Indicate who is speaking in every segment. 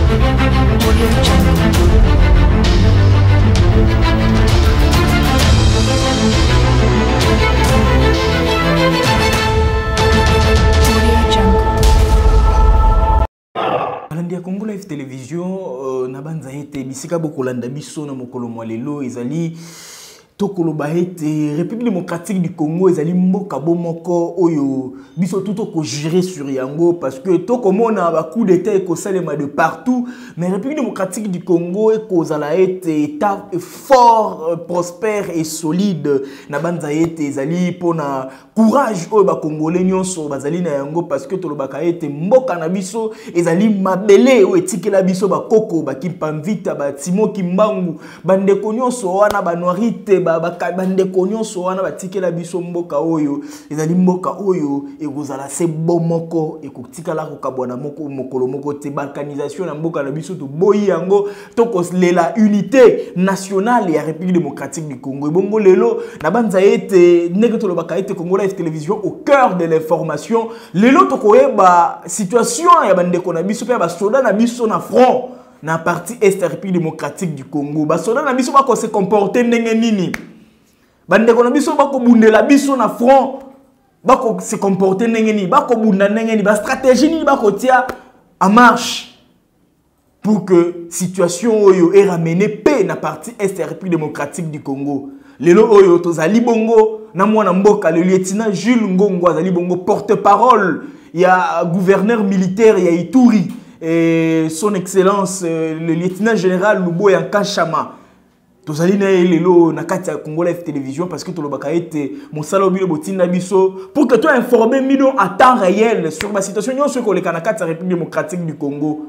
Speaker 1: Alandia Congo Live Télévision na banza ete bisika bokolanda biso na mokolo mwa lelo ezali tokoloba ete République démocratique du Congo ezali mboka bomoko oyo biso tout ko gérer sur yango parce que tokomona ba coup d'état ekosalema de partout mais République démocratique du Congo ekozala ete état fort prospère et solide na banza ete ezali pona courage oyo ba congolais nyonso bazali na yango parce que tolobaka ete mboka na biso ezali mabele oyo etikela biso ba koko ba Kimpamvita ba Timo Kimbangu bandeko nyonso wana ba Noirite bandeko nyonso wana batikela biso mboka oyo ezali mboka oyo ekozala se bomoko ekotikala kokabwana moko mokolo moko te balkanisation na mboka na biso to boyi yango tokolela unité nationale ya République démocratique du Congo ebongo lelo na banza ete ndenge tolobaka ete Congo Live Télévision au cœur de l'information lelo tokoyeba situation ya bandeko na biso pe ba soda na biso na front na partie est République démocratique du Congo ba soda na biso bako se comporter ndenge nini bandeko na biso bako bundela biso na front bako se comporter ndenge nini bako bunda ndenge nini ba stratégie nini bako tia en marche pour que situation oyo est ramenée paix na partie est République démocratique du Congo lelo oyo tozali bongo na mwana mboka le lieutenant Jules Ngongo azali bongo porte-parole ya gouverneur militaire ya Ituri et son excellence le lieutenant général Luboya Nkashama tozali na lelo na kati ya Congo Live Télévision parce que tolobaka ete mosala obilo botinda biso pour que toi informer mino à temps réel sur la situation nyonso ko leka na kati ya République démocratique du Congo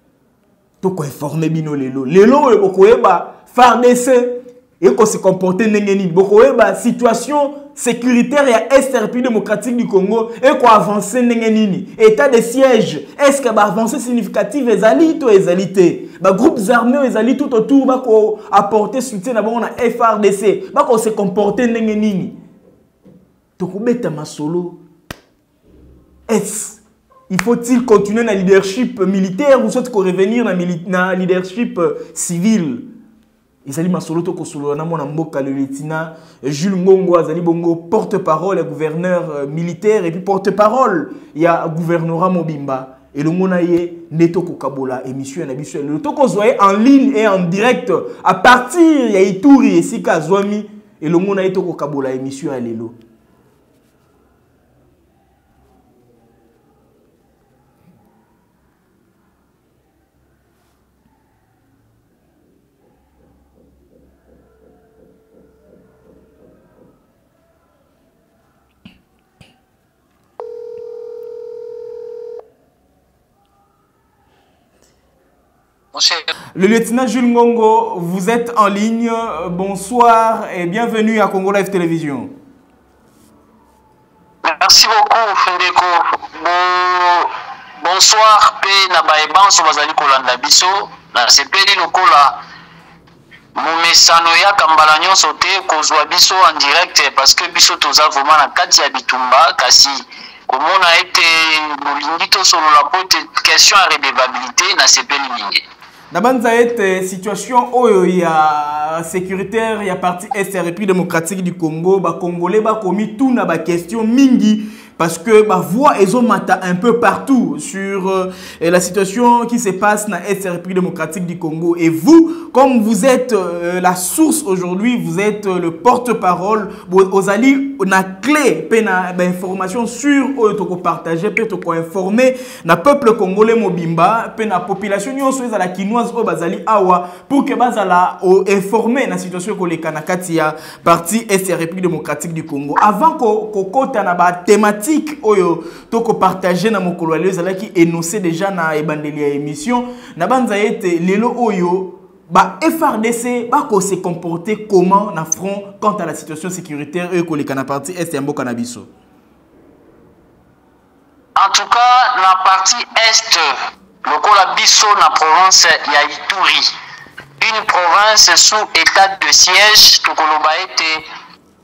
Speaker 1: to ko informer bino lelo bokoyeba FARDC et qu'on se comporte n'engeni bokoyeba situation sécuritaire ya est République démocratique du Congo et qu'on avance n'engeni état de siège est-ce que ba avancée significative ezali to ezalité ba groupes armés ezali tout autour ba ko apporter soutien na bon na FARDC ba ko se comporter n'engeni to ko beta masolo est il faut-il continuer na leadership militaire ou soit ko revenir na leadership civil Isali masolo to kosolo na mona mboka le lieutenant Jules Ngongo azali bongo porte-parole gouverneur militaire et puis porte-parole ya gouvernorat Mobimba et le mona ye neto ko kabola émission na biso le to ko zoye en ligne et en direct à partir ya Ituri et sika zwami et le mona ye to ko kabola émission ya lelo Le lieutenant Jules Ngongo, vous êtes en ligne. Bonsoir et bienvenue à Congo Live Télévision.
Speaker 2: Merci beaucoup, Fendeko. Bonsoir, P. Nabaeban, Sobazali Kolanda Biso. Na sepeli lokola. Momesano ya Kambalanyo sote kozwa biso en direct parce que biso toza vraiment na kati ya bitumba kasi komona ete bolingito solo la pote question à redevabilité na sepeli mingi.
Speaker 1: Nabanza ete situation oyo ya sécuritaire ya parti est République démocratique du Congo ba congolais ba komi tout na ba question mingi parce que ma voix est un peu partout sur la situation qui se passe dans la République démocratique du Congo. Et vous, comme vous êtes la source aujourd'hui, vous êtes le porte-parole, vous allez na clé, na information sur eux partager, peut informer na peuple congolais mobimba, na population nyonso la kinoise au bazali awa pour que bazala informer na situation ko le kanakati ya parti est République démocratique du Congo. Avant ko kota na ba thématique oyo toko partager na mokolo lelo zalaki énoncé déjà na ebandeli ya émission na banza ete lelo oyo ba FARDC ba ko se comporter comment na front quant à la situation sécuritaire et ko le kana parti est ya mboka na biso.
Speaker 2: En tout cas la partie est lokola biso na province ya Ituri, une province sous état de siège tokoloba ete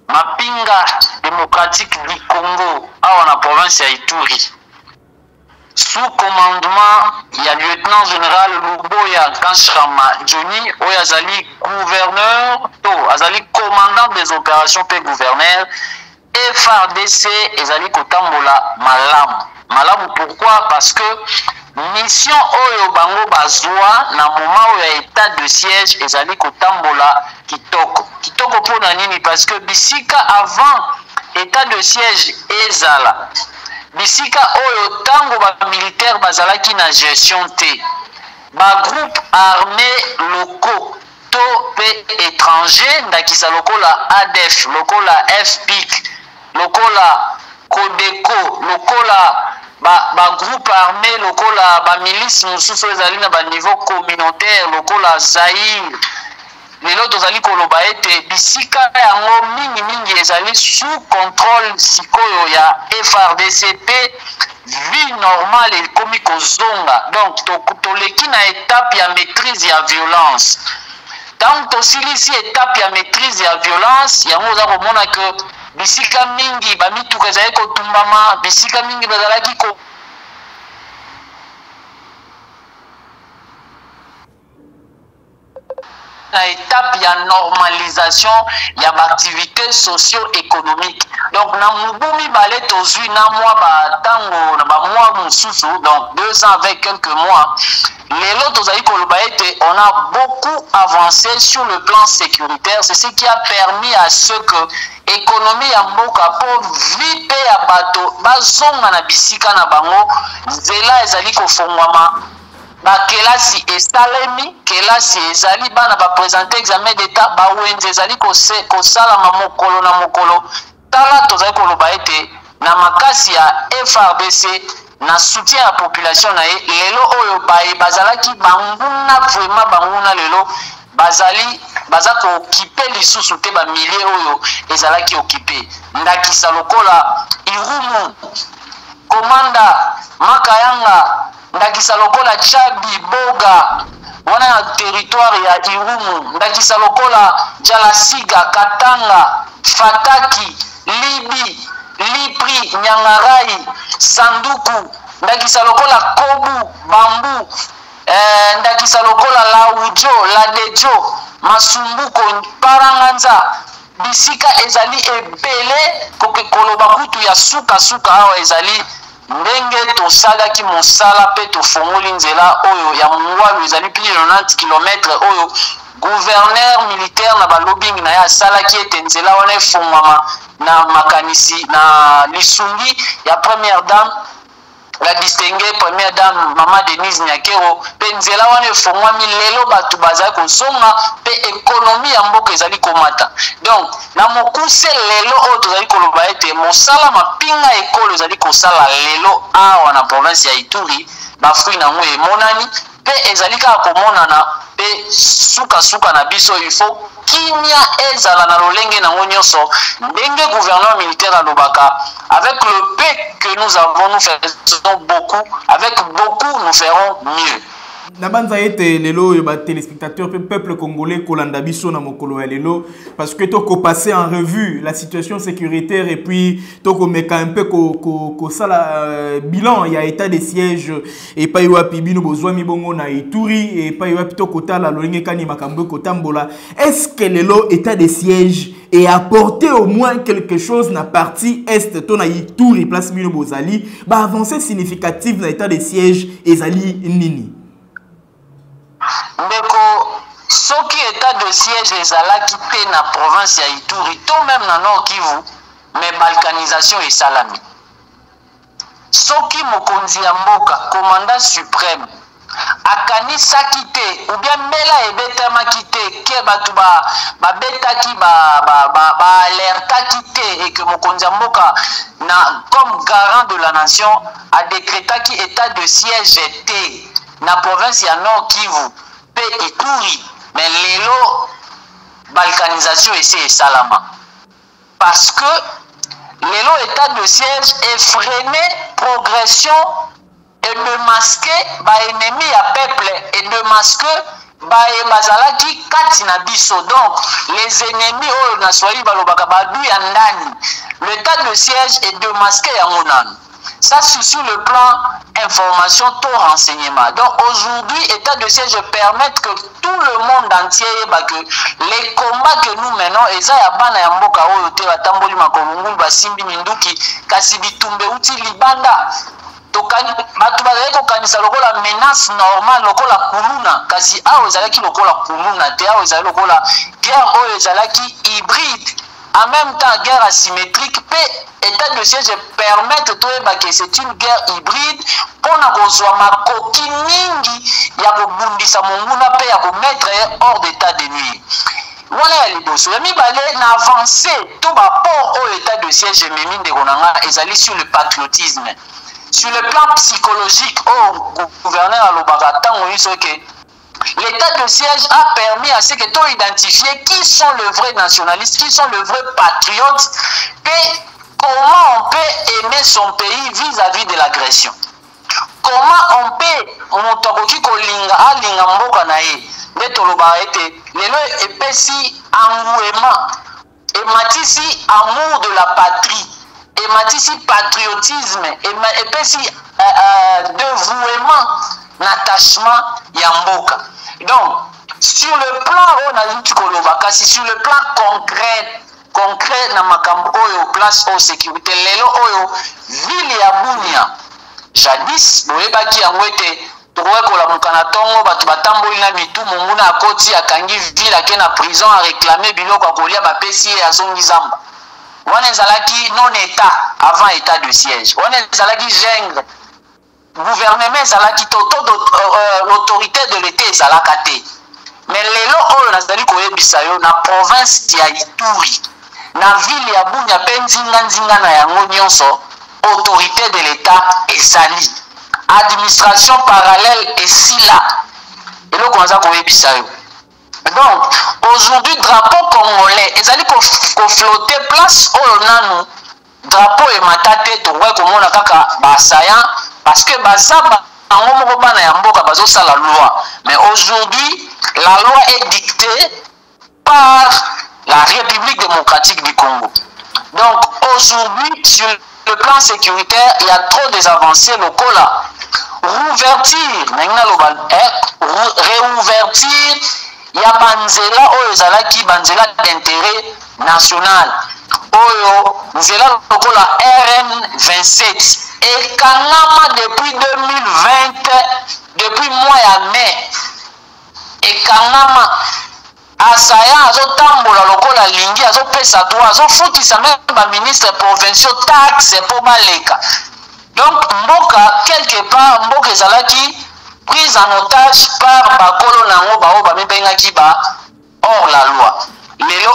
Speaker 2: Mapinga démocratique du Congo, à la province ya Ituri. sous commandement, il y a lieutenant général Luboya Kanchama Johnny, Oyazali gouverneur, Azali commandant des opérations P gouverneur, FRDC Ezali Kotambola Malam. Malam pourquoi? Parce que mission Oyo Bango Bazwa, na moment où il y a état de siège, Ezali Kotambola Kitoko. Kitoko pour Nanini, parce que Bisika avant état de siège Ezala. Bisika Oyo Tango ba militaire bazalaki na gestion T. Ba groupe armé locaux, to pe étranger, ndakisa lokola ADF, lokola FPIC, lokola Codeco, lokola ba groupe armé, lokola ba milice mususu ezali na ba niveau communautaire, lokola Zaïre. Lelo tozali koloba ete bisika yango mingi ezali sous contrôle sikoyo ya FRDCP, vie normale ekomi kozonga. Donc toleki na étape ya maîtrise ya violence. Tant tosilisi étape ya maîtrise ya violence, yango oza komona ke bisika mingi bamituka ezali kotumbama, bisika mingi bazalaki ko na étape ya normalisation ya activité socio-économique. Donc na mubumi balé tozui na mois ba tango na ba mois mususu, donc 2 ans avec quelques mois. Lelo tozali koloba ete on a beaucoup avancé sur le plan sécuritaire, c'est ce qui a permis à ce que économie ya mboka po vipe ya bato bazonga na bisika na bango nzela ezali kofongwama. Ba kelasi esalemi, kelasi ezali bana ba présenter examen d'état, ba wenze ezali kosala mokolo na mokolo. Tala tozali koloba ete na makasi ya FRDC na soutien à la population na ye, lelo oyo bazalaki banguna, vraiment banguna lelo bazako occupé lisusu te ba milieu oyo ezalaki occupé. Ndakisa lokola Irumu, Komanda, Makayanga, ndakisa lokola Chabi, Boga, wana na territoire ya Irumu, ndakisa lokola Jalasiga, Katanga, Fataki, Libi, Lipri, Nyangarai, Sanduku, ndakisa lokola Kobu, Bambu, ndakisa lokola Laujo, Ladejo, Masumbuko, Paranganza, bisika ezali ebele koloba kutu ya suka awa ezali ndenge tosalaki mosala pe tofongoli nzela oyo ya mungwalu ezali plus de 90 km oyo gouverneur militaire na balobing na ya salaki ete nzela wana efongwama na makanisi na lisungi ya première dame, la distinguée première dame Maman Denise Nyakero, pe nzela wana efongwami lelo bato bazali kozonga pe économie ya mboka ezali komata. Donc na mokuse lelo oyo tozali koloba ete mosala mapinga ekolo ezali kosala lelo awa na province ya Ituri, bafruit nango emonani pe ezali kaka komonana pe suka na biso. Il faut kimia ezala na lolenge nango nyonso ndenge gouverneur militaire alobaka, avec le peu que nous avons, nous faisons beaucoup, avec beaucoup nous ferons mieux.
Speaker 1: Nabanza ete lelo ba téléspectateurs peuple congolais kolanda biso na mokolo ya lelo, parce que toko passer en revue la situation sécuritaire et puis toko meka un peu ko sala bilan ya état de siège et pa wapi bino bozwa mibongo na Ituri et pa wapi toko tala lolenge kani makambo ko tambola. Est-ce que lelo état de siège et apporter au moins quelque chose na partie est to na Ituri place bino bozali ba avancée significative na état de siège ezali nini?
Speaker 2: Ndeko soki état de siège ezalaki te na province ya Ituri to même na Nord Kivu, mais balkanisation esalami. Soki mokonzi ya mboka commandant suprême akanisaki te ou bien mbela ebetamaki te ke bato babetaki alertaki te et que mokonzi ya mboka comme garant de la nation a décrétaki état de siège te na province ya Nord Kivu pe Ituri, mais lelo balkanisation ese salama parce que lelo état de siège effréné progression et de masquer ba ennemi ya peuple et de masquer ba bazalaki kati na biso. Donc les ennemis oyo na swahili balobaka badu ya ndani, l'état de siège est de masquer ya monano. Ça, c'est sur le plan information, tout renseignement. Donc aujourd'hui, état de siège permet que tout le monde entier, que les combats que nous menons, et ça, il y a bana ya mboka oyo te batamboli makolungulu basimbi minduki kasi bitumbe uti libanda. Bato bazali kokanisa lokola menace normale lokola kuluna kasi awo ezalaki lokola kuluna te, awo ezali lokola guerre oyo ezalaki hybride. En même temps, guerre asymétrique, état de siège permet que c'est une guerre hybride pour kozwa makoki mingi ya kobundisa monguna pe ya mettre hors d'état de nuire. Voilà ya liboso. Ya mibale na avancé tout rapport au état de siège memi ndeko na nga ezali sur le patriotisme. Sur le plan psychologique, gouverneur alobaka tango iso ke l'état de siège a permis à ce que tu identifier qui sont les vrais nationalistes, qui sont les vrais patriotes, et comment on peut aimer son pays vis-à-vis de l'agression. Comment on peut motokoki kolinga alinga mboka na ye ndetoloba ete lelo epesi engouement ematisi amour de la patrie ematisi patriotisme epesi dévouement attachement ya mboka. Donc sur le plan on a dit que sur le plan concret na makambo oyo place au sécurité lelo oyo ville ya Bunia jadis boyebaki yango ete tokokola mokana tongo bato batamboli na mitu monguna akoti akangi ville ake na prison a réclamer biloko akolia bapesi ye azongi zamba. Wana ezalaki non état avant état de siège, wana ezalaki gendre gouvernement ezalaki l'autorité de l'état ezalaka te. Mais lelo oyo nazali koyebisa yo na province ya Ituri na ville ya Bunia pe nzinga na yango nyonso autorité de l'état ezali administration parallèle esila eloko naza koyebisa yo. Donc aujourd'hui drapeau congolais ezali koflotter place oyo nanu drapeau ematate tokoki komona kaka basaya parce que baza bango moko bana ya mboka bazosala loi. Mais aujourd'hui la loi est dictée par la République démocratique du Congo. Donc aujourd'hui sur le plan sécuritaire il y a trop des avancées locaux là. Réouverture ya banzela oyo ezalaki banzela d'intérêt national oyo nzela lokola RN27 ekangama depuis 2020 depuis mois ya mai ekangama asaya azotambola lokola lingi azopesa droit azofutisa même baministre provinciaux taxe po baleka. Donc mboka quelque part mboka ezalaki prise en otage par bakolo nango bao bamibengaki ba hors la loi. Lelo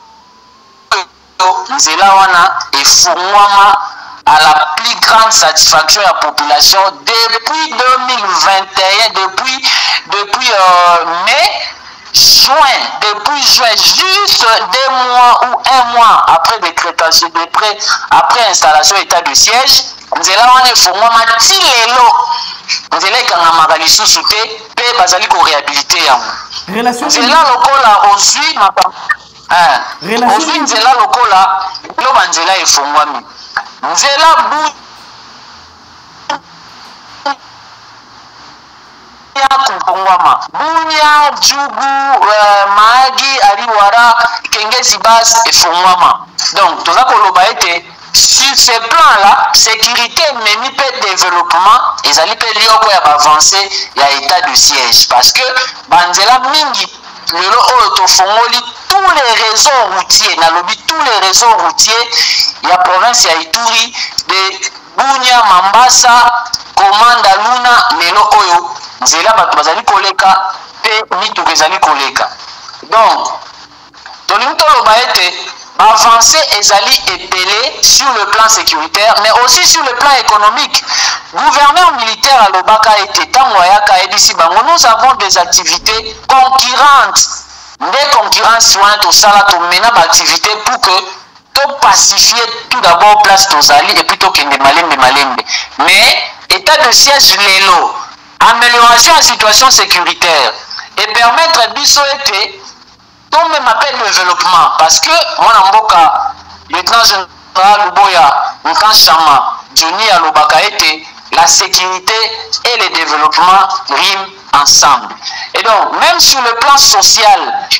Speaker 2: oyo nzela wana efungwama à la plus grande satisfaction de la population depuis 2021, depuis juin, juste 2 mois ou 1 mois après décrétation, après installation état de siège, nzela wana efungwama ti lelo nzela ekangamaka lisusu te mpe bazali koréhabilite yango. Nzela lokola ozwi nzela lokola loba nzela efungwami nzela Kumpongwama Bunia Djugu Mahagi Aliwara Kengezi Bas efungwama. Donc toza koloba ete sur ce plan là sécurité memi pe développement ezali pe lioko ya avancé ya état de siège parce que banzela mingi lelo oyo tofongoli tous les réseaux routiers nalobi tous les réseaux routiers ya province ya Ituri de Bunia Mambasa Komanda Luna lelo oyo nzela bato bazali koleka pe mituka ezali koleka. Donc tolingi toloba ete avancé ezali epelé sur le plan sécuritaire mais aussi sur le plan économique. Gouverneur militaire alobaka ete tango ayaka edisi bango nous avons des activités concurrentes des concurrences wana tosala tomena baactivité pour que to pacifier tout d'abord place tozali et puis tokende malembe. Mais état de siège lelo amélioration de la situation sécuritaire et permettre biso ete tout même appel développement parce que moi mboka lieutenant général Luboya Nkanchama Johnny alobaka ete la sécurité et le développement riment ensemble. Et donc, même sur le plan social,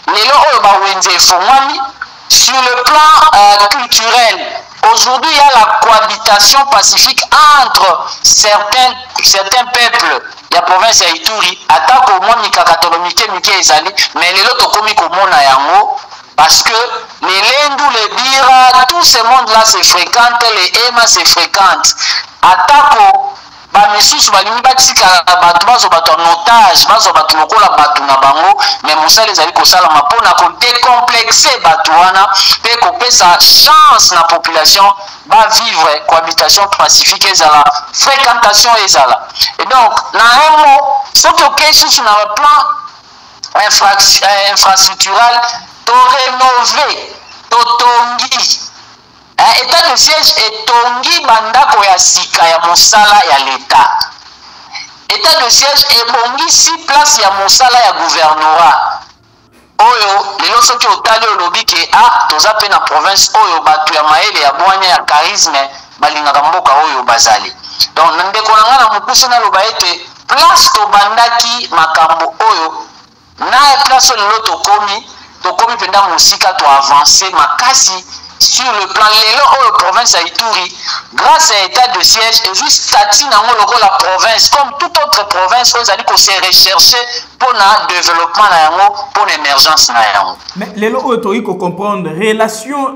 Speaker 2: sur le plan culturel, aujourd'hui il y a la cohabitation pacifique entre certains peuples. Il y a province ya Ituri, atako mo mikakatolo mike ezali, mais lelo tokomi komona yango parce que les Lendou, les Bira, tout ce monde-là se fréquente, les Ema se fréquentent. Atako bamisusu balingi batika bato bato en otage bato lokola bato na bango, mais mosala ezali kosalama mpona kodécomplexer bato wana mpe kopesa chance na population bavivre cohabitation pacifique ezala, fréquentation ezala. Et donc na un mot soki okei susu na plan infrastructural to rénover totongi état de siège etongi bandako ya sika ya mosala ya l'État. État de siège ebongi 6 places ya mosala ya gouvernorat. Oyo lelo soki otali olobi ke toza pe na province oyo bato ya maele ya bwanya ya charisme balingaka mboka oyo bazali. Donc ndeko na nga na mokusi naloba ete place tobandaki makambo oyo na place lelo tokomi penda mosika to avancer makasi sur le plan lelo oyo province ya Ituri grâce à état de siège et juste statut nango loko la province comme toute autre province oyo ezali ko se rechercher pour na développement na yango pour l'émergence na yango.
Speaker 1: Mais lelo oyo toyi ko comprendre relation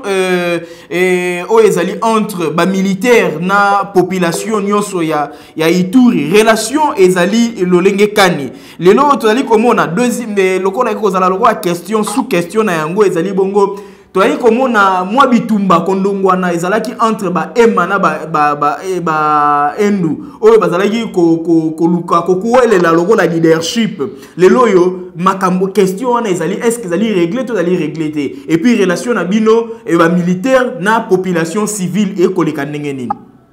Speaker 1: oyo ezali entre ba militaire na population nyonso ya Ituri, relation ezali lolenge kani lelo oyo tozali komona deuxième lokola ekozala lokola question sous question na yango ezali bongo toyali komona mwa bitumba kondongwana ezalaki entre ba Ema na ba Endu oyo bazalaki koluka kokuelela lokola leadership lelo yo makambo question wana ezali est-ce que ezali réglé to ezali réglé te et puis relation na bino et ba militaire na population civile et koleka ndenge nini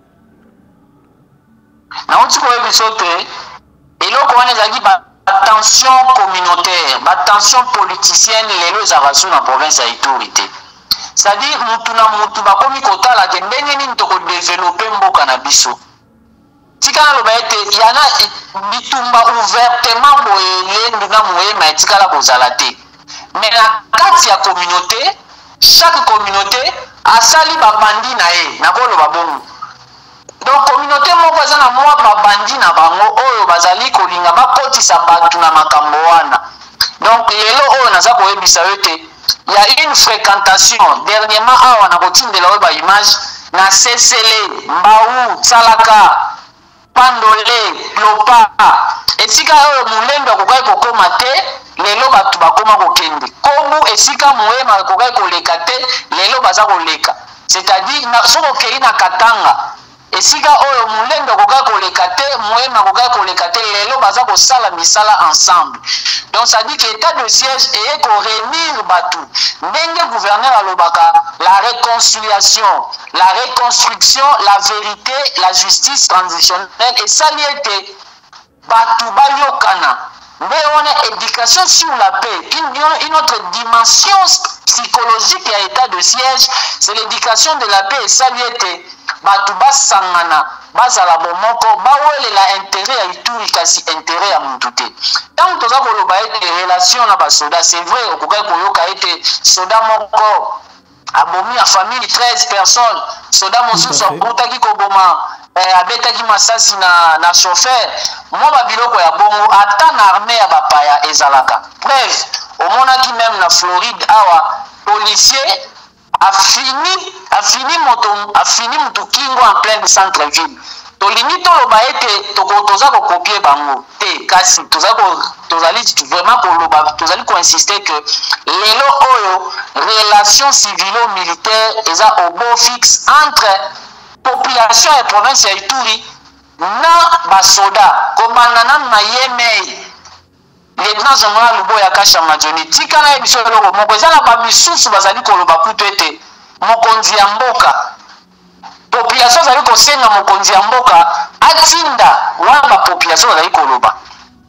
Speaker 2: na otiko ebisote eloko wana ezali tension communautaire, tension politicienne, les lois dans la province à Ituri. C'est-à-dire, nous bakomi kotala ke ndenge nini toko développer mboka na biso. Tikala loba ete yana bitumba ouvertement boyele nduna moyema etikala kozala te. Mais na kati ya communauté, chaque communauté asali babandi na ye, na koloba bongo. Donc communauté moko eza na mwa babandi na bango oyo bazali kolinga bakotisa bato na makambo wana. Donc lelo oyo naza koyebisa yo te il y a une fréquentation dernièrement awa na kotindela oyo ba image na Sesele, Mbau, Tsalaka, Pandole, Lopa esika oyo mulendo akokai kokoma te lelo bato bakoma kokende kobu esika moyema akokai koleka te lelo baza koleka, c'est-à-dire soko okei na Katanga esika oyo mulendo koka koleka te moyema koka koleka te lelo baza kosala misala ensemble. Donc ça dit que état de siège eye koréunir bato ndenge gouverneur alobaka la réconciliation, la reconstruction, la vérité, la justice transitionnelle et sali ete bato bayokana nde wana éducation sur la paix, une autre dimension psychologique à état de siège, c'est l'éducation de la paix et sali ete bato basangana bazala bomoko bawelela intérêt ya Ituri kasi intérêt ya mutu te. Tant toza koloba ete relation na basoda, c'est vrai okokai koyoka ete soda moko abomi ya famille 13 personnes, soda mosusu akutaki koboma abetaki masasi na chauffeur, mwa babiloko ya bongo ata na armée ya bapaya ezalaka. Bref, omonaki même na Floride awa policier a fini mutu kingo en plein centre-ville. Tolingi toloba ete toza ko copier bango te kasi tozali vraiment koloba tozali ko insister que lelo oyo relation civilo-militaire eza au beau fixe entre population et province ya Ituri na basoda komandana na Yemei lieutenant général Luboya Kasha Majoni tika na ebiso loko moko eza na bamisusu bazali koloba kutu ete mokonzi ya mboka population zali kosenga mokonzi ya mboka atinda wana population zali koloba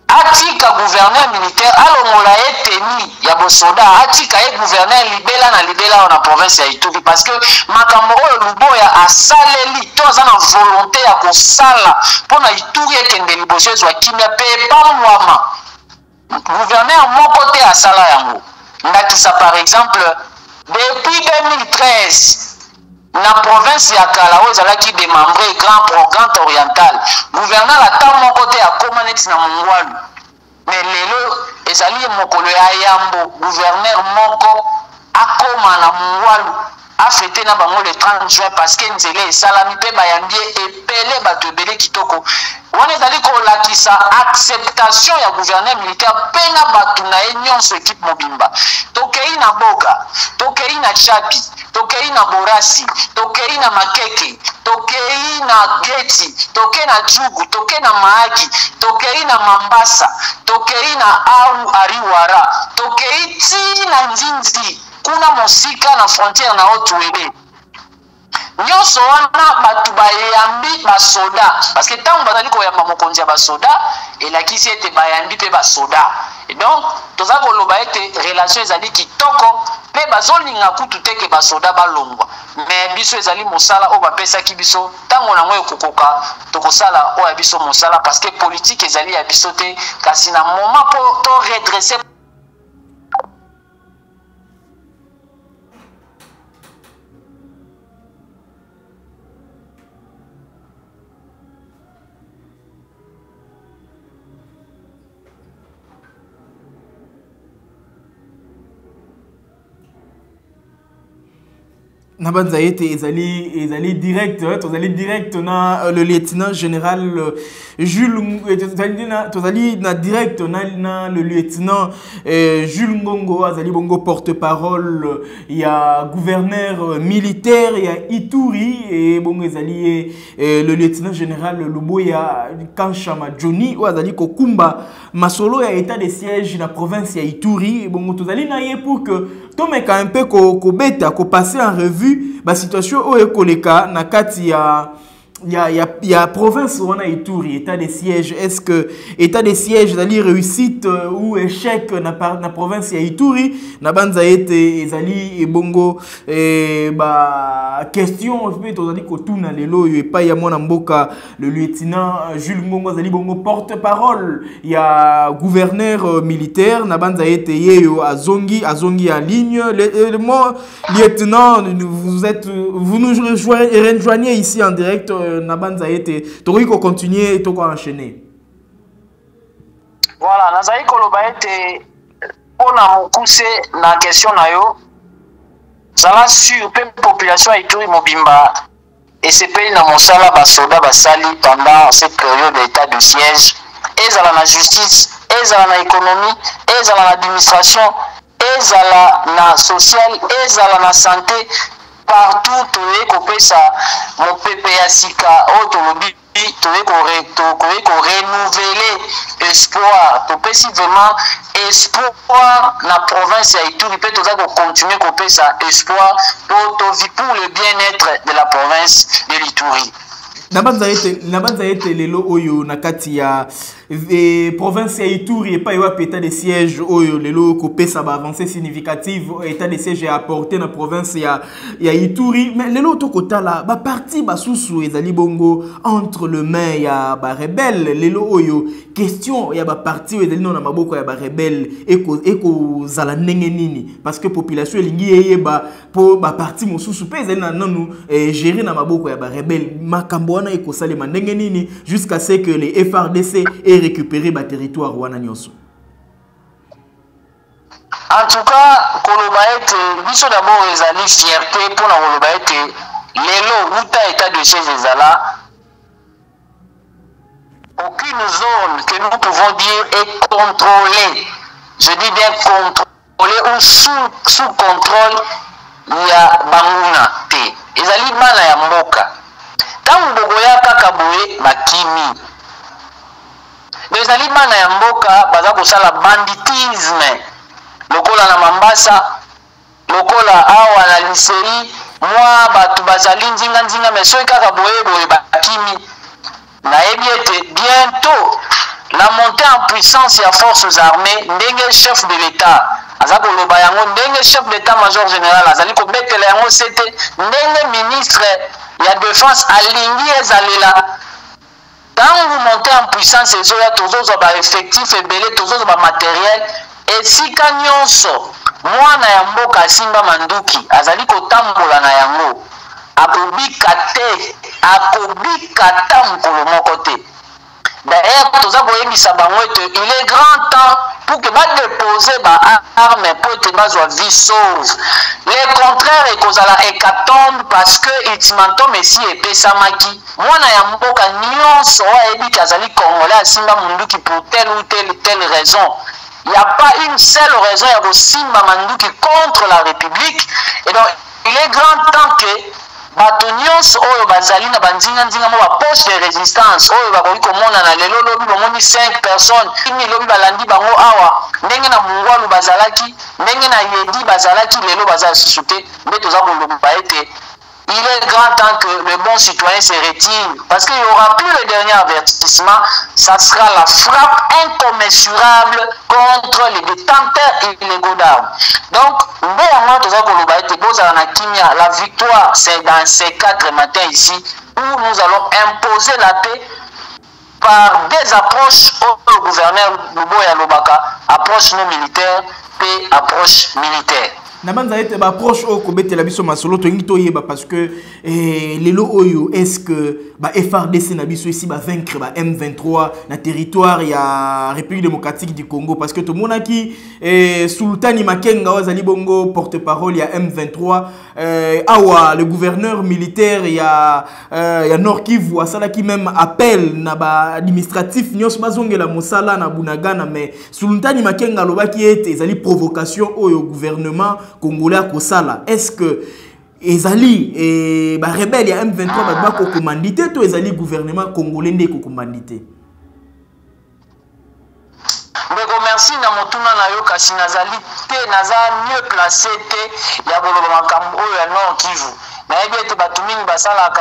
Speaker 2: atika gouverneur militaire alongola eteni ya bosoda atika ye gouverneur libela na libela na province ya Ituri parce que makambo oyo Luboya asaleli to aza na volonté ya kosala mpona Ituri ekende liboso ezwa kimia mpe ebamwama gouverneur moko te asala yango. Ndakisa par exemple depuis 2013 na province ya Kala oyo ezalaki démembré Grand Oriental gouverneur ata moko te akoma neti na Mongwalu mais lelo ezali mokolo ya yambo gouverneur moko akoma na Mongwalu afete na bango le 30 juin parce que nzela esalami mpe bayambi epele bato ebele kitoko wana ezali kolakisa acceptation ya gouverneur militaire mpe na bato na ye nyonso ekipe mobimba tokei na Boga tokei na Chapi tokei na Borasi tokei na Makeke tokei na Geti tokei na Jugu tokei na Mahagi tokei na Mambasa tokei na Ariwara tokei ti na Nzinzi kuna mosika na frontière na Otuele nyonso wana batu bayambi basoda parce que tango bazali koyamba mokonzi ya basoda elakisi ete bayambi mpe basoda et donc toza koloba ete relation ezali kitoko mpe bazolinga kutu teke basoda balongwa mais biso ezali mosala oyo bapesaki biso ntango nango ekokoka tokosala oyo ya biso mosala parce que politique ezali ya biso te kasi na moment mpo to redresser
Speaker 1: Nabanza ete ezali direct na le lieutenant général Jules tozali na direct na le lieutenant Jules Ngongo azali bongo porte-parole ya gouverneur militaire ya Ituri et bongo ezali le lieutenant général Luboya Kanchama Johnny ou azali kokumba masolo ya état de siège na province ya Ituri et bongo tozali na ye pour que tomeka un peu ko beta ko passer en revue la situation où est koleka na kati ya province wana Ituri état de siège est-ce que état de siège ezali réussite ou échec na province ya Ituri na banza ete ezali ebongo ba question peut tozali kotuna lelo yo epa ya mwana mboka le lieutenant Jules Ngongo azali bongo porte-parole ya gouverneur militaire na banza ete yeyo azongi en ligne le lieutenant vous nous rejoignez ici en direct Nabanza ete tokoi ko continuer to ko enchaîner.
Speaker 2: Voilà, nazali koloba ete pona mokuse na question na yo zala sur pe population ya Ituri mobimba et sepeli na mosala basoda basali pendant cette période d'état de siège ezala na justice ezala na économie ezala na administration ezala na social ezala na santé partout toye kopesa mopepe ya sika autolobi toye ko renouveler espoir topesi vraiment espoir na province ya Ituri pe toza ko continuer kopesa espoir pour le bien-être de la province de l'Ituri.
Speaker 1: Nabanza ete lelo oyo na kati ya province ya Ituri et pas état de siège oyo lelo kopesa ba avancée significative état de siège a apporté na province ya Ituri mais lelo to kotala ba parti ba susu ezali bongo entre le main ya ba rebelle lelo oyo question ya ba parti ezali na maboko ya ba rebelle eko zala ndenge nini parce que population elingi yeba po ba parti mosusu pe ezali na nanu gérer na maboko ya ba rebelle makambo wana eko salema ndenge nini jusqu'à ce que les FRDC aient récupéré ba territoire wana nyonso.
Speaker 2: En tout cas, koloba ete biso d'abord ezali fierté pour na koloba ete lelo uta état de siège ezala aucune zone que nous pouvons dire est contrôlée. Je dis bien contrôlée ou sous contrôle ya banguna te. Ezali bana ya mboka. Tango boboya kaka boye bakimi. Ezali bana ya mboka baza kosala banditisme. Lokola na Mambasa, lokola awa na Lisei, mwa batu bazali nzinga mais soki kaka boye bakimi. Na ebi ete bientôt la montée en puissance ya forces armées ndenge chef de l'état aza koloba yango ndenge chef d'état-major général azali kobetela yango sete ndenge ministre ya défense alingi ezalela ntango monte en puissance ezoya tozozwa baeffectif ebele tozozwa bamatériel esika nyonso mwana ya mboka asimba manduki azali kotambola na yango akobika te akobika ta mokolo moko te. D'ailleurs, toza koyebisa bango ete il est grand temps pour que badepose baarme po ete bazwa vie sauve. Le contraire ekozala hécatombe parce que ultimatum esi epesamaki mwana ya mboka nyonso ayebi ke azali congolais asimba munduki pour telle ou telle raison. Il n'y a pas une seule raison ya kosimba manduki contre la République. Et donc il est grand temps que bato nyonso oyo bazali na banzinga mo ba poste de résistance oyo bakoki komona na lelo lobi bomoni 5 personnes kimi lobi balandi bango awa ndenge na mungwalu bazalaki ndenge na yedi bazalaki lelo bazali susute mbe toza koloba ete il est grand temps que le bon citoyen se retire parce qu'il n'y aura plus le dernier avertissement, ça sera la frappe incommensurable contre les détenteurs illégaux d'armes. Donc, la victoire, c'est dans ces 4 matins ici où nous allons imposer la paix par des approches au gouverneur Luboya Lobaka, approche non militaire, paix, approche militaire.
Speaker 1: Nabanza ete ba approche au kobetela biso masolo to ngito yeba parce que lelo oyo est-ce que ba FRDC na biso ici ba vaincre ba M23 na territoire ya République démocratique du Congo parce que to monaki Sultani Makenga wazali bongo porte-parole ya M23 awa le gouverneur militaire ya Nord Kivu asala ki même appel na ba administratif nyos bazongela mosala na Bunagana mais Sultani Makenga lobaki ete ezali provocation oyo gouvernement congolais kosala. Est-ce que ezali ba rebelle ya M23 ba ko commandité to ezali gouvernement congolais ndeko commandité?
Speaker 2: Ndeko merci na motuna na yo kasi nazali te naza mieux placé te ya boloba makambo oyo ya Nord Kivu. Na yebi ete bato mingi basalaka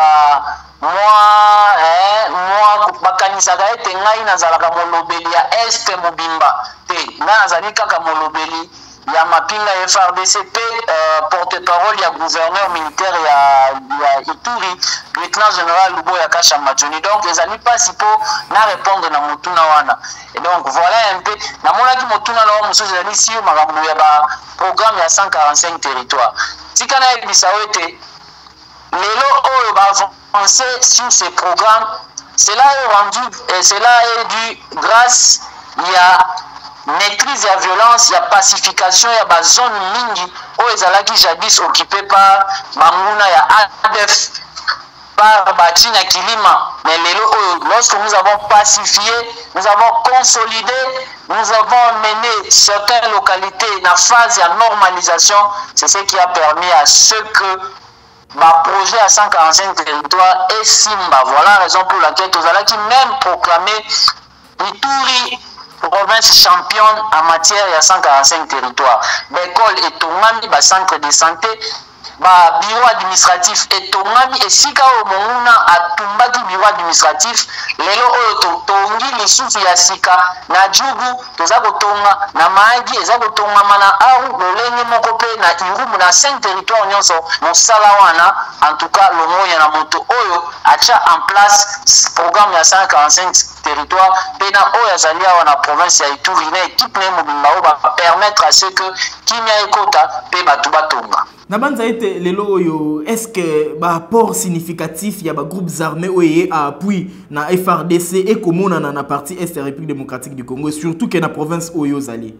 Speaker 2: moi bakanisaka ete ngai nazalaka molobeli ya Est mobimba te nga nazali kaka molobeli ya mapinga FRDC porte-parole ya gouverneur militaire ya Ituri lieutenant général Luboya Kasha Majoni. Donc ezali pas si po na répondre na motuna wana. Et donc voilà un peu na monaki motuna na mususu ezali si makambo ya ba programme ya 145 territoires. Tika na ebisa ete lelo oyo ba avancer sur ces programmes, cela est dû grâce ya maîtrise de la violence, il y a pacification, il y a des zones mingi où ils allaient jadis occupés par Mamuna, il y a ADF, par Batina Kilima. Mais lorsque nous avons pacifié, nous avons consolidé, nous avons mené certaines localités dans la phase de normalisation, c'est ce qui a permis à ce que ma projet à 145 territoires est Simba. Voilà la raison pour laquelle nous allons même proclamer Ituri province championne en matière de 145 territoires. L'école est tongami, le centre de santé, le bureau administratif est tongami, et si on a tumbaki bureau administratif, lelo tongi les soucis ya sika, na djugu, tozako tonga, na maagi, ezako tonga mana aru, lolenge mokope, na irumu, na 5 territoires nyonso, mon salawana, en tout cas, le moyen na moto oyo, acha en place, programme ya 145 territoire pena oya zalia wana province ya Ituri na équipe na mobimba ba permettre à ce que kimia ekota pe batu batonga.
Speaker 1: Na banza ete lelo oyo est-ce que ba apport significatif ya ba groupes armés oye a appui na FRDC et komona na partie est de la République démocratique du Congo surtout que na province oyo zali.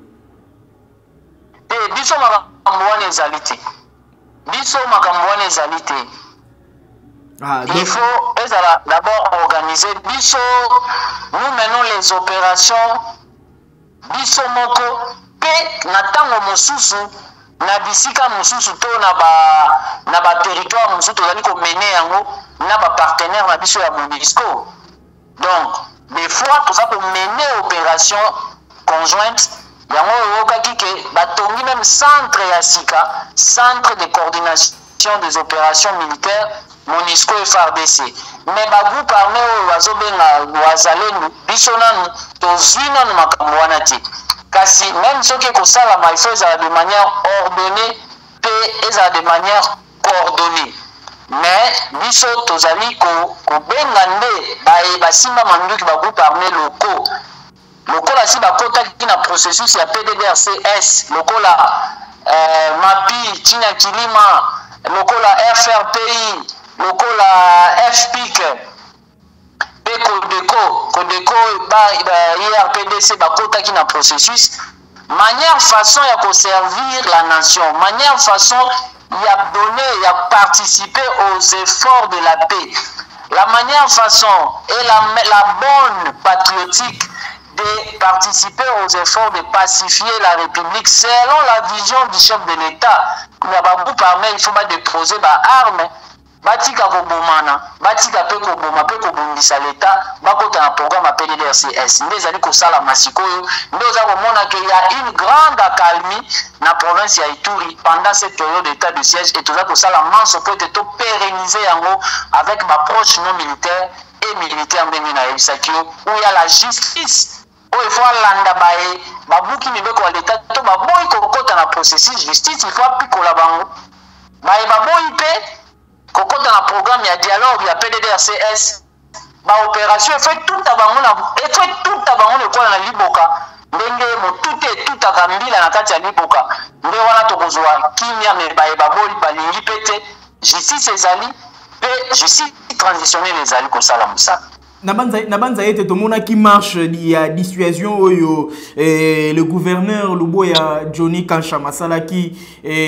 Speaker 2: Biso makambo wana ezalite. Biso makambo wana ezalite. Il faut d'abord organiser. Nous menons les opérations biso moko pe na tango mosusu na bisika mosusu to na ba territoire mosusu tozali ko mener yango na ba partenaire na biso ya MONUSCO. Donc des fois tout ça pour mener opération conjointe yango yokaki ke batongi même centre ya sika, centre de coordination des opérations militaires MONUSCO et FARDC. Mais le groupe armé bazobenga wazalendo biso nanu tozwi nanu makambo wana te kasi même soki ekosalama il faut ezala de manière ordonnée mpe ezala de manière coordonnée mais biso tozali kobenga nde basimba manduki bagroupe armé locaux lokola si bakotaki na processus ya PDDRCS lokola MAPI Tina Kilima lokola FRPI lokola FPIC pe Codeco IRPDC bakotaki na processus manière façon ya conservir la nation manière façon ya donner ya participer aux efforts de la paix la manière façon et la bonne patriotique de participer aux efforts de pacifier la République selon la vision du chef de l'État. Il y a beaucoup parmi il faut pas déposer des armes. Batika kobomana, batika pe koboma pe kobundisa l'État, bakota na programme appelé DRCS. Ndezali kosala masikoyo, ndoza komona que il y a une grande accalmie na province ya Ituri pendant cette période d'état de siège et toza kosala manso pour être pérenniser yango avec ma proche non militaire et militaire ndenge na Yebisakio où il y a la justice. Il faut landa bae babuki mibeko ya l'État to baboyi kokota na processus justice il faut apikola bango. Bae baboyi pe kokota na programme ya dialogue ya PDDRCS ba opération fait tout abango na liboka ndenge motute tout akambila na kati ya liboka nde wana tokozwa kimia me bae baboli balingi pete justice ezali pe justice transitionnelle ezali kosala musala
Speaker 1: na banza yete tomona qui marche ya dissuasion oyo le gouverneur Luboya Johnny Kancha Masala qui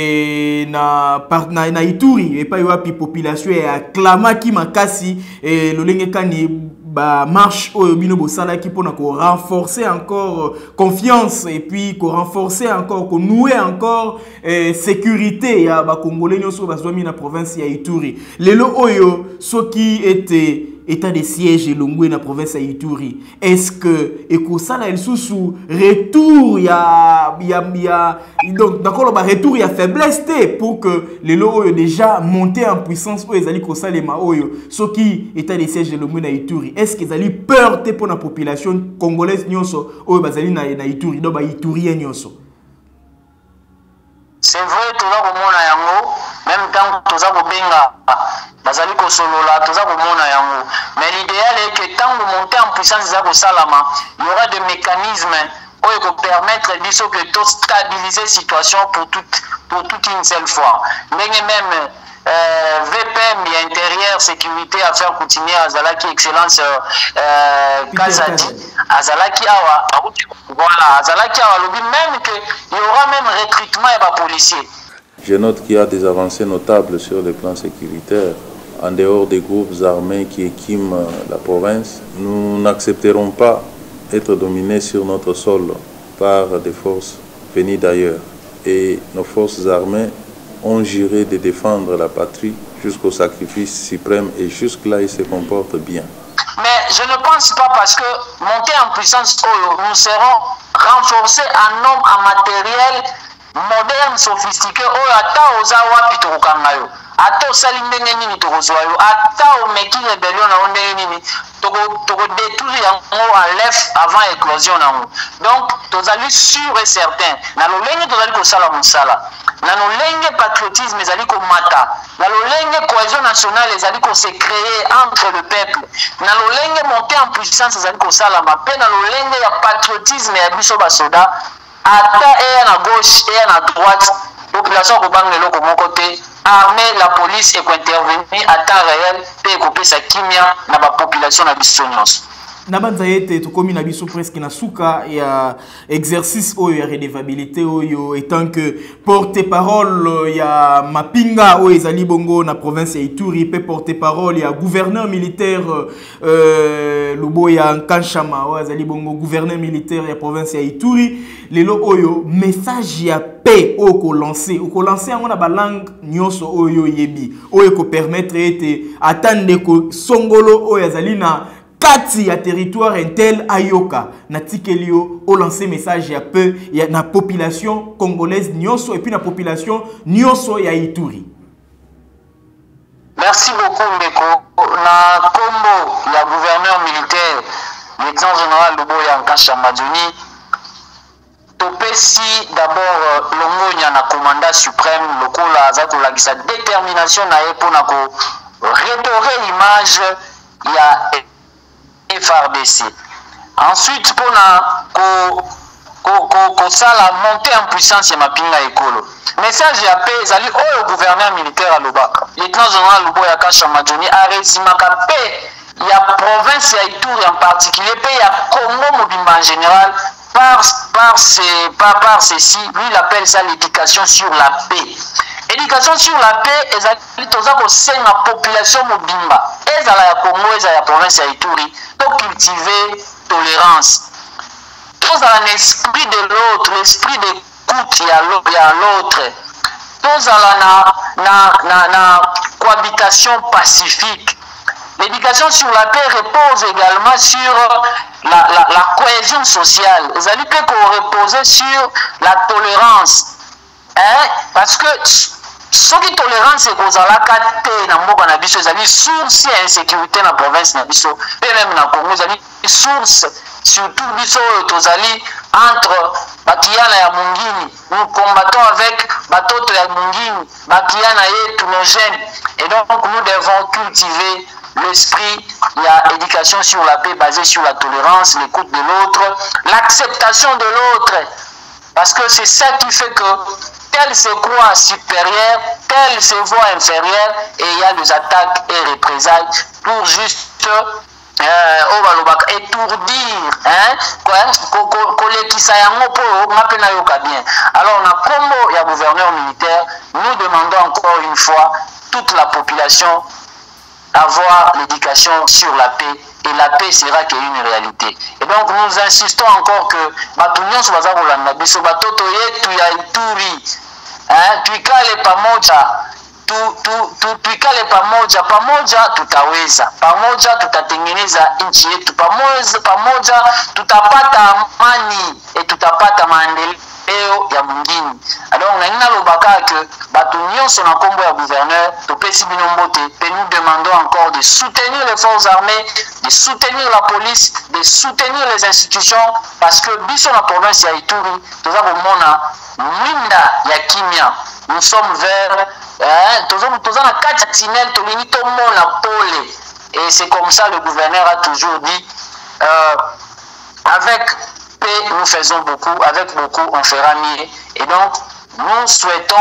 Speaker 1: na Ituri et pas yoapi population et acclama qui makasi lolenge kani ba marche oyo bino bosala qui pour renforcer encore confiance et puis renforcer encore nouer encore sécurité ya ba congolais nyoso bazwami na province ya Ituri lelo oyo soki était état de siège et l'ongoué na province à Ituri. Est-ce que ekosala el sous retour donc d'accord le retour il y a faiblesse pour que les lots déjà monté en puissance ou ezali kosala ma oyo ce qui état de siège de l'ongoué na Ituri. Est-ce qu'ils allaient peur pour la population congolaise nyonso oyo bazali na Ituri do ba Iturien nyonso?
Speaker 2: C'est vrai toza komona yango même temps toza kobenga bazali kosolola toza komona yango mais l'idéal est que tant que monter en puissance za kosalama il y aura des mécanismes pour permettre biso que to stabiliser situation pour toute une seule fois ndenge même VPM et intérieur sécurité affaires coutumières azalaki excellence Kazadi azalaki awa voilà azalaki awa lobi même que il y aura même recrutement et ba policiers.
Speaker 3: Je note qu'il y a des avancées notables sur le plan sécuritaire. En dehors des groupes armés qui équiment la province, nous n'accepterons pas être dominés sur notre sol par des forces venues d'ailleurs. Et nos forces armées ont juré de défendre la patrie jusqu'au sacrifice suprême et jusque-là, ils se comportent bien.
Speaker 2: Mais je ne pense pas parce que monter en puissance, nous serons renforcés en nombre, en matériel moderne, sophistiqué. Ata ozawa pitokanayo. Ata osali ndenge nini tokozwa yo. Ata omeki rebellion na ndenge nini toko détruire yango en l'œuf avant éclosion nango. Donc tozali sûr et certain. Na lolenge tozali kosala musala. Na lolenge patriotisme ezali komata. Na lolenge cohésion nationale ezali ko se créer entre le peuple. Na lolenge monter en puissance ezali kosala mape na lolenge ya patriotisme ya biso basoda. Ata et à gauche et à droite, population de l'autre côté, armée, la police est intervenue à temps réel pour couper sa kimia dans la population de Bissonios.
Speaker 1: Nabanza yete tukomi na biso presque na suka ya exercice oyo ya redevabilité oyo étant que porte-parole ya Mapinga oyo ezali bongo na province ya Ituri pe porte-parole ya gouverneur militaire Luboya Nkanshama oyo ezali bongo gouverneur militaire ya province ya Ituri lelo oyo message ya paix oyo ko lancer yango na ba langue nyonso oyo yebi oyo ko permettre ete atande ko songolo oyo ezali na kati ya territoire intel ayoka na tikelio o lancer message ya peu ya na population congolaise nyonso et puis na population nyonso ya Ituri.
Speaker 2: Merci beaucoup Mbeko. na kombo ya gouverneur militaire lieutenant général Luboya Nkashama Johnny topesi d'abord longonya na commandant suprême lokola aza kolakisa détermination na ye mpona ko restaurer image ya FRDC. Ensuite mpona kosala monter en puissance ya mapinga ekolo. Message ya paix ezali oyo gouverneur militaire alobaka lieutenant général Luboya Nkashama Johnny aresimaka paix ya province ya Ituri en particulier paix ya Congo mobimba en général par ceci, lui il appelle ça l'éducation sur la paix. Éducation sur la paix ezali toza kosenga population mobimba ezala ya Congo ezala ya province ya Ituri to cultiver tolérance. Tozala l'esprit de l'autre, l'esprit d'écoute ya l'autre. Tozala na cohabitation pacifique. L'éducation sur la paix repose également sur la cohésion sociale. Vous allez reposer sur la tolérance. Hein? Parce que ce qui tolérance est que la kate na mboka na biso ezali source ya insécurité na province na biso pe même na Congo ezali source surtout biso tozali entre bakiyana ya mungini, nous combattons avec batoto ya mungini, bakiyana yetu nos jeunes, et donc nous devons cultiver l'esprit, il y a éducation sur la paix basée sur la tolérance, l'écoute de l'autre, l'acceptation de l'autre, parce que c'est ça qui fait que tel se croit supérieur, tel se voit inférieur, et il y a des attaques et représailles pour juste étourdir, alors on a combo et gouverneur militaire, nous demandons encore une fois toute la population avoir l'éducation sur la paix, et la paix sera qu'une réalité. Et donc nous insistons encore que Batunion Sobaza Rolanda Biso Batoto yetu ya Ituri, tuikale pamoja, tuikale pamoja tutaweza, pamoja tutatengeneza nchi yetu, pamoja tutapata amani et tutapata maendeleo ya mwingine. Alors on a une lobaka que Batunion son combo ya gouverneur topesi binombote, et nous demandons encore de soutenir les forces armées, de soutenir la police, de soutenir les institutions, parce que biso na province ya Ituri toza komona mwinda ya kimia. Nous sommes vers toza na kati ya tunnel tolingi tomona pole, et c'est comme ça le gouverneur a toujours dit avec paix nous faisons beaucoup, avec beaucoup on fera mieux, et donc nous souhaitons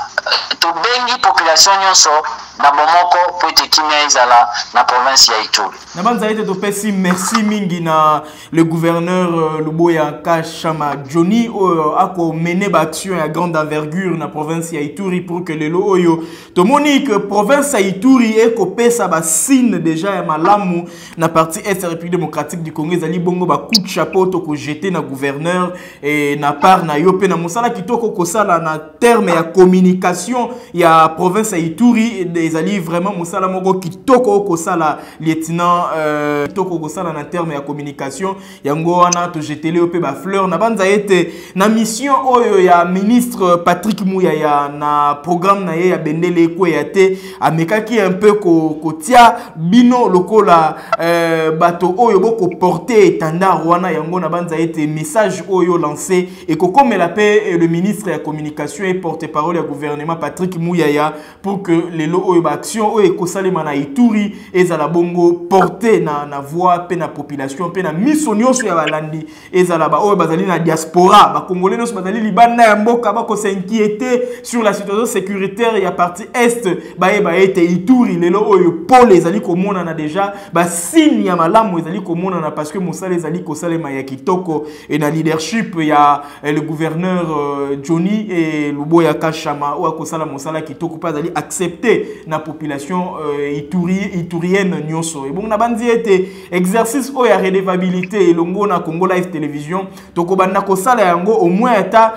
Speaker 2: tobengi population nyonso na bomoko po tekimia ezala na province ya Ituri.
Speaker 1: Na banza ete topesi merci mingi na le gouverneur Luboya Nkashama Johnny ako mener action ya grande envergure na province ya Ituri pour que lelo oyo tomoni que province ya Ituri eko pesa ba signe déjà ya malamu na partie est la République démocratique du Congo ezali bongo ba coup de chapeau to ko jeter na gouverneur et na part na yo pe na mosala kitoko ko sala na terme ya communication ya province ya Ituri ezali vraiment mosala moko kitoko ko sala lieutenant kitoko ko sala na terme ya communication yango wana to jetele pe ba fleur na banza ete na mission oyo ya ministre Patrick Muyaya na programme na ye ya bendele ko ya te amekaki un peu ko tia bino lokola bato oyo boko porter étendard wana yango na banza ete message oyo lancé et ko comme la paix le ministre ya communication et porte-parole du gouvernement Patrick Muyaya pour que les lots et action oyo ko salema na Ituri ezala bongo porter na voix pe na population pe na misonyo so ya balandi ezala ba oyo bazali na diaspora ba congolais no bazali libanda ya mboka ba ko s'inquiéter sur la situation sécuritaire ya partie est ba ete Ituri lelo oyo pole ezali komona na déjà ba signe ya malamu ezali komona na parce que mosala ezali ko salema ya kitoko et na leadership ya le gouverneur Johnny et Luboya Nkashama ou ko sala mosala kitoko pas ezali accepter na population iturienne nyonso et bon na bandi ete exercice o ya redevabilité elongo na Congo Live Télévision toko banda ko sala yango au moins eta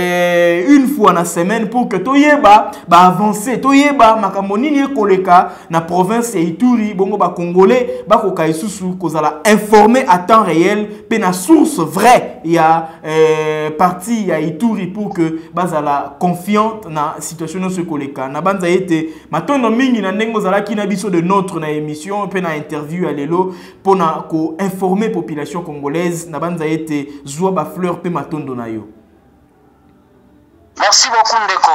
Speaker 1: une fois na semaine pour que toyeba ba avancer toyeba makambo nini ekoleka na province ya Ituri bongo ba congolais ba ko kaisusu kozala informer à temps réel pe na source vraie ya parti ya Ituri pour que bazala bazala confiante na situation no sekoleka na banza ete matondo mingi na ndengo zala ki na biso de notre na émission pe na interview à lelo pona ko informer population congolaise na banza ete zwa ba fleur pe matondo na yo.
Speaker 2: Merci beaucoup Ndeko.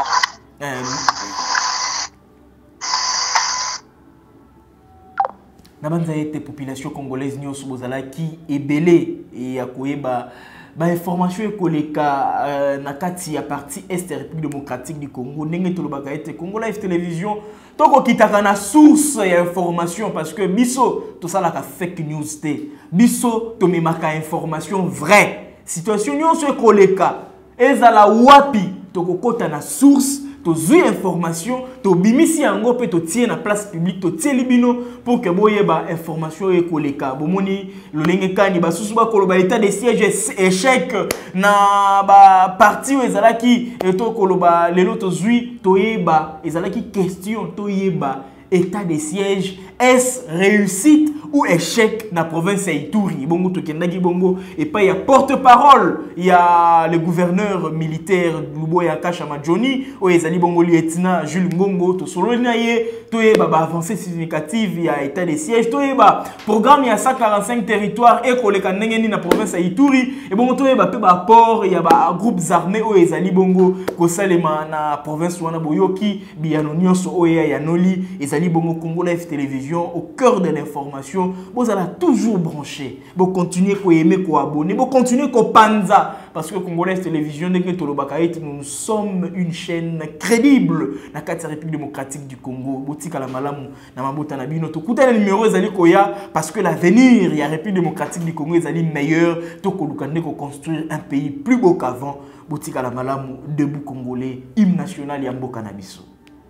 Speaker 1: Na banza ete population congolaise nyonso bozala ki ebele ya koyeba ba information ekoleka na kati ya partie est République démocratique du Congo ndenge tolobaka ete Congo Live Télévision toko kitaka na source ya information parce que biso to salaka fake news te biso to memaka information vraie situation nyonso ekoleka ezala wapi toko kota na source to zui information to bimisi yango pe to tie na place publique to tie libino pour que boyeba information ekoleka bomoni lolenge kani basusu ba koloba état de siège échec na ba parti ezalaki to koloba lelo to zui to yeba ezalaki question to yeba état de siège est réussite ou échec na province ya Ituri bongo to kendaki bongo et pas ya porte-parole ya le gouverneur militaire Luboya Kashama Johnny o ezali bongo lieutenant Jules Ngongo to solona ye to yeba ba avancée significative ya état de siège to yeba programme ya 145 territoires et koleka ndenge ni na province ya Ituri et bongo to yeba pe ba port ya ba groupes armés o ezali bongo ko salema na province wana boyoki biano nyonso o ya noli ezali bongo Congo Live Télévision au cœur de l'information. Vous allez toujours brancher, vous continuez à aimer, à abonner, vous continuez à panza parce que Congo Live Télévision, nous sommes une chaîne crédible dans la République démocratique du Congo. Boutique à la malamu, na mabota na bino. Tout le numéro ezali koya parce que l'avenir, il y a République démocratique du Congo ezali meilleur. Tout le construire un pays plus beau qu'avant. Boutique à la malamu, debout congolais, hymne national yambo cannabiso.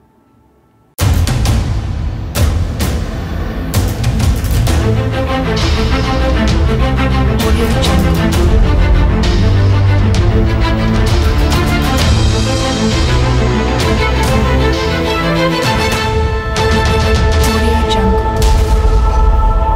Speaker 4: Audio Jungle.